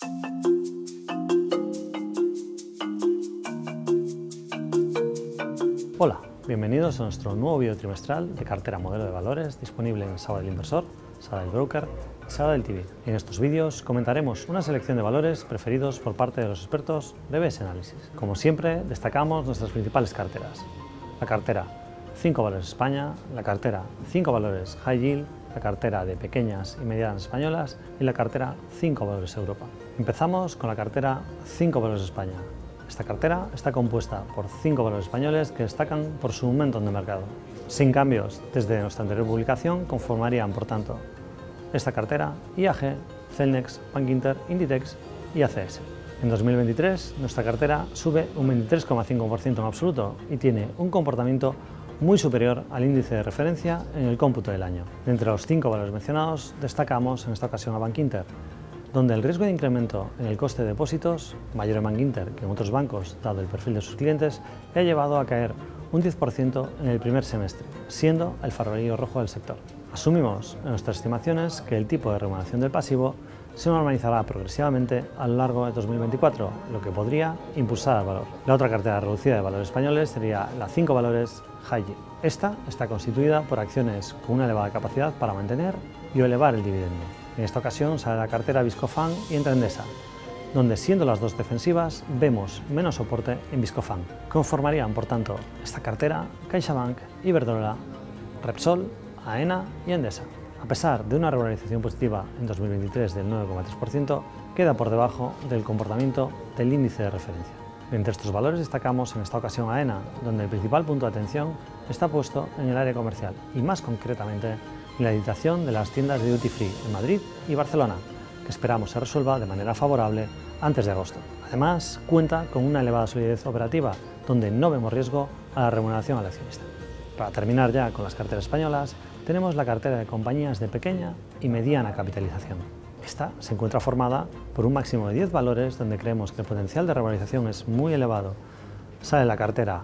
Hola, bienvenidos a nuestro nuevo vídeo trimestral de cartera modelo de valores disponible en Sala del Inversor, Sala del Broker y Sala del TV. En estos vídeos comentaremos una selección de valores preferidos por parte de los expertos de BS Analysis. Como siempre, destacamos nuestras principales carteras: la cartera 5 valores España, la cartera 5 valores High Yield, la cartera de pequeñas y medianas españolas y la cartera 5 valores Europa. Empezamos con la cartera 5 valores España. Esta cartera está compuesta por 5 valores españoles que destacan por su momentum de mercado. Sin cambios desde nuestra anterior publicación, conformarían, por tanto, esta cartera IAG, Celnex, Bankinter, Inditex y ACS. En 2023, nuestra cartera sube un 23,5% en absoluto y tiene un comportamiento muy superior al índice de referencia en el cómputo del año. De entre los 5 valores mencionados, destacamos en esta ocasión a Bankinter, donde el riesgo de incremento en el coste de depósitos, mayor en Bankinter que en otros bancos, dado el perfil de sus clientes, le ha llevado a caer un 10% en el primer semestre, siendo el farolillo rojo del sector. Asumimos en nuestras estimaciones que el tipo de remuneración del pasivo se normalizará progresivamente a lo largo de 2024, lo que podría impulsar al valor. La otra cartera reducida de valores españoles sería la 5 valores High Yield. Esta está constituida por acciones con una elevada capacidad para mantener y elevar el dividendo. En esta ocasión sale la cartera Viscofan y Endesa, donde, siendo las dos defensivas, vemos menos soporte en Viscofan. Conformarían, por tanto, esta cartera CaixaBank, Iberdrola, Repsol, Aena y Endesa. A pesar de una revalorización positiva en 2023 del 9,3%, queda por debajo del comportamiento del índice de referencia. Entre estos valores destacamos en esta ocasión a Aena, donde el principal punto de atención está puesto en el área comercial y, más concretamente, en la editación de las tiendas de Duty Free en Madrid y Barcelona, que esperamos se resuelva de manera favorable antes de agosto. Además, cuenta con una elevada solidez operativa, donde no vemos riesgo a la remuneración al accionista. Para terminar ya con las carteras españolas, tenemos la cartera de compañías de pequeña y mediana capitalización. Esta se encuentra formada por un máximo de 10 valores donde creemos que el potencial de revalorización es muy elevado. Sale la cartera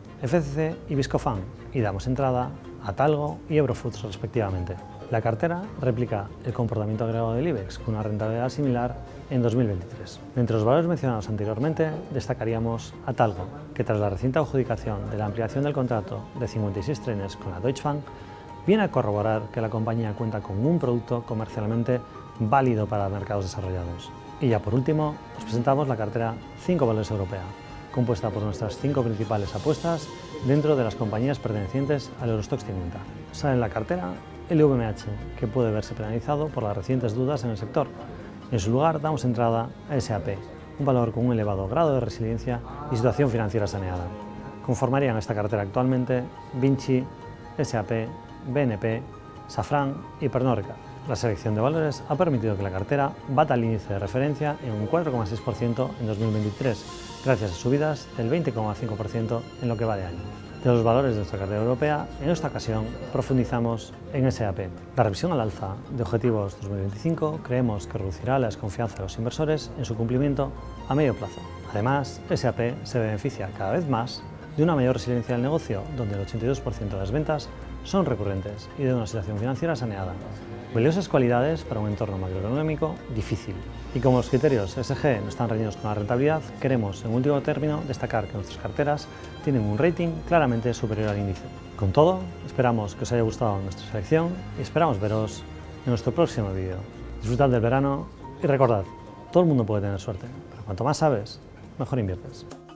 FCC y Viscofan y damos entrada a Talgo y Eurofoods respectivamente. La cartera replica el comportamiento agregado del IBEX con una rentabilidad similar en 2023. Entre los valores mencionados anteriormente destacaríamos a Talgo, que tras la reciente adjudicación de la ampliación del contrato de 56 trenes con la Deutsche Bahn, viene a corroborar que la compañía cuenta con un producto comercialmente válido para mercados desarrollados. Y ya por último, os presentamos la cartera 5 valores europea, compuesta por nuestras 5 principales apuestas dentro de las compañías pertenecientes al Eurostoxx 50. Sale en la cartera LVMH, que puede verse penalizado por las recientes dudas en el sector. En su lugar damos entrada a SAP, un valor con un elevado grado de resiliencia y situación financiera saneada. Conformarían esta cartera actualmente Vinci, SAP, BNP, Safran y Pernod Ricard. La selección de valores ha permitido que la cartera bata el índice de referencia en un 4,6% en 2023, gracias a subidas del 20,5% en lo que va de año. De los valores de nuestra cartera europea, en esta ocasión profundizamos en SAP. La revisión al alza de objetivos 2025 creemos que reducirá la desconfianza de los inversores en su cumplimiento a medio plazo. Además, SAP se beneficia cada vez más de una mayor resiliencia del negocio, donde el 82% de las ventas son recurrentes y de una situación financiera saneada. Valiosas cualidades para un entorno macroeconómico difícil. Y como los criterios ESG no están reñidos con la rentabilidad, queremos, en último término, destacar que nuestras carteras tienen un rating claramente superior al índice. Con todo, esperamos que os haya gustado nuestra selección y esperamos veros en nuestro próximo vídeo. Disfrutad del verano y recordad, todo el mundo puede tener suerte, pero cuanto más sabes, mejor inviertes.